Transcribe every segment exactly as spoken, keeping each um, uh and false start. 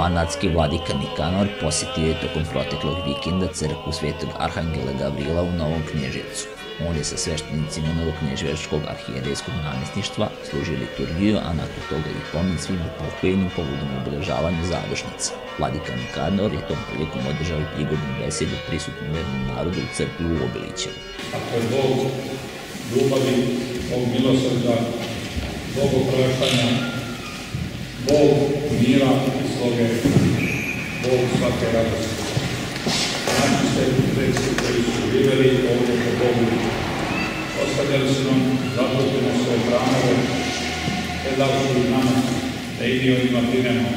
Banatski vladika Nikanor posjetio je tokom proteklog vikenda crkvu Svetog Arhangela Gavrila u Novom Kneževcu. On je sa sveštenicima Novokneževačkog arhijerejskog namestništva služio liturgiju, a nakon toga i pomen svim upokojenim povodom obeležavanja zadušnica. Vladika Nikanor je tom prilikom održao i prigodnu besedu prisutnom vernom narodu u crkvi u Obilićevu. Ako je Bog ljubavi, Bog milosrđa, Bog opraštanja, Bog mira i sloge, Bog svake radosti. Naši sveti preci koji su živeli ovdje po Bogu, ostavljali su nam zapušteno svoje hramove, te davšu i nama, da i mi o njima brinemo.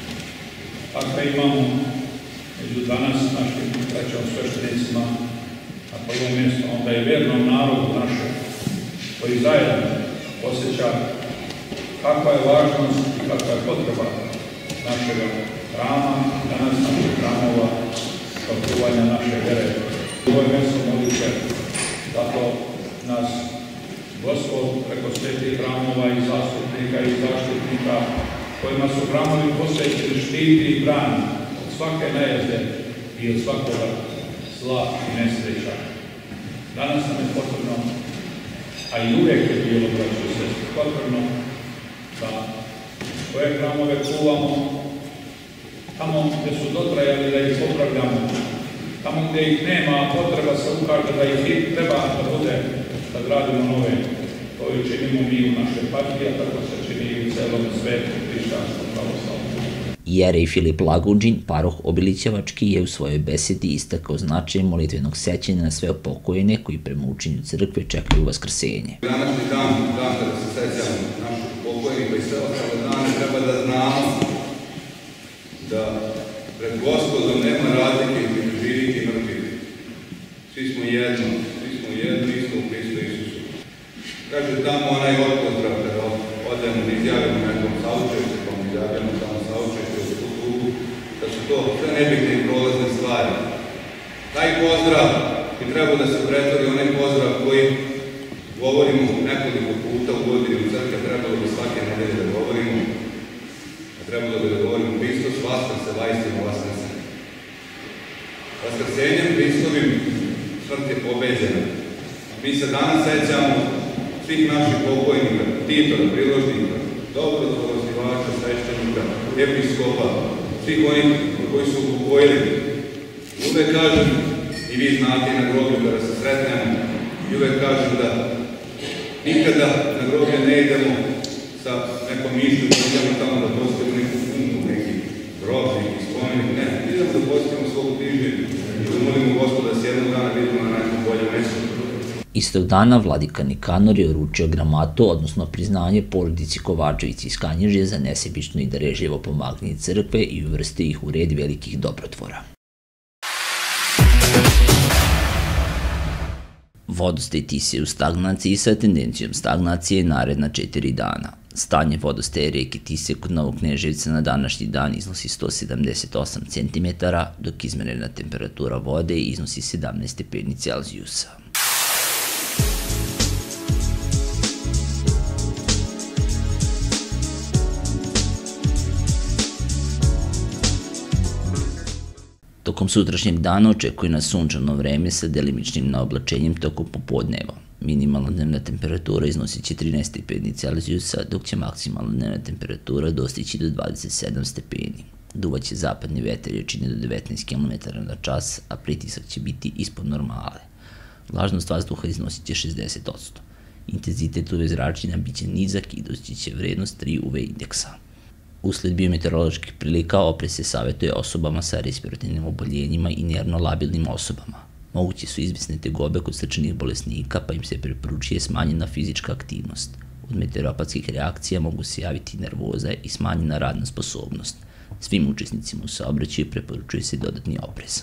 Tako imamo među danas našim braćom sveštenicima na prvom mjestu, onda i vernom narodu našem, koji zajedno osjeća kakva je važnost i kakva je potreba našeg hrama, danas naših hramova, očuvanja naše vere. Ovo je mjesto molitve, zato nas Gospod preko svetih hramova i zastupnika i zaštitnika, kojima su hramovi posvećeni, štiti i brani od svake nejezde i od svakoga zla i nesreća. Danas nam je potrebno, a i uvijek je bilo, braćo i sestre, potrebno da koje hramove čuvamo, tamo gdje su dotrajali da ih popravljamo, tamo gdje ih nema, a potreba se ukaže da ih treba da bude, da gradimo nove. To i činimo mi u našoj partiji, a tako se čini i u celom svetu hrišćanskom pravoslavlju. Jerej Filip Lagunđin, paroh Obilićevački, je u svojoj besedi istakao značaj molitvenog sećanja na sve upokojene koji prema učenju crkve čekaju vaskrsenje. Današnji dan, dan kada se sećamo naših upokojnih, pa i sve ostale dane, treba da znamo da pred Gospodom nema razlike između živih i mrtvih. Svi smo jedno, svi smo jedno isto u Hristu Isusu. Kaže tamo onaj odpozdrav kada odemo da izjavimo nekom saučešću, pa mu izjavimo samo saučešću u tugu, da su to sve nebitne i prolazne stvari. Taj pozdrav bi trebao da se pretvori onaj pozdrav koji govorimo nekoliko puta u godini u crkve, trebalo bi svake nedelje da govorimo, a trebalo bi da govorimo Hristos vaskrse, vaistinu vaskrse. Vaskrsenjem Hristovim smrt je pobeđena. Mi se danas sećamo svih naših pokojnika, titora, priložnika, dobrotvorosnivača, sveštenika, episkopa, svih onih koji su upokojili. Uvek kažem, i vi znate i na groblju kada se sretnemo, i uvek kažem da nikada na groblje ne idemo sa nekom mišlju, da idemo tamo da postavimo neku funku, neki grob, neki spomenik, ne. Idemo da postavimo svog bližnjeg i da molimo Gospoda da se jednog dana vidimo na nekom boljem mjestu. Istog dana vladika Nikanor je uručio gramatu, odnosno priznanje porodici Kovačević iz Kanjiže za nesebično i darežljivo pomaganje crkve i uvrstio ih u red velikih dobrotvora. Vodostaj Tise u stagnaciji sa tendencijom stagnacije naredna četiri dana. Stanje vodostaja reke Tise kod Novog Kneževca na današnji dan iznosi sto sedamdeset osam centimetara, dok izmerena temperatura vode iznosi sedamnaest stepeni Celzijusa. Tokom sutrašnjeg dana očekuje nas sunčano vreme sa delimičnim naoblačenjem tokom popodneva. Minimalna dnevna temperatura iznosit će trinaest stepeni Celzijusa, dok će maksimalna dnevna temperatura dostići do dvadeset sedam stepeni. Duvaće zapadni vetar jačine do devetnaest kilometara na čas, a pritisak će biti ispod normale. Vlažnost vazduha iznosit će šezdeset posto. Intenzitet U V zračenja biće nizak i dostići će vrednost tri U V indeksa. Usled biometeoroloških prilika oprez se savjetuje osobama sa respiratornim oboljenjima i nervno labilnim osobama. Moguće su izvesne tegobe kod srčanih bolesnika, pa im se preporučuje smanjena fizička aktivnost. Od meteoropatskih reakcija mogu se javiti nervoza i smanjena radna sposobnost. Svim učesnicima u saobraćaju preporučuje se dodatni oprez.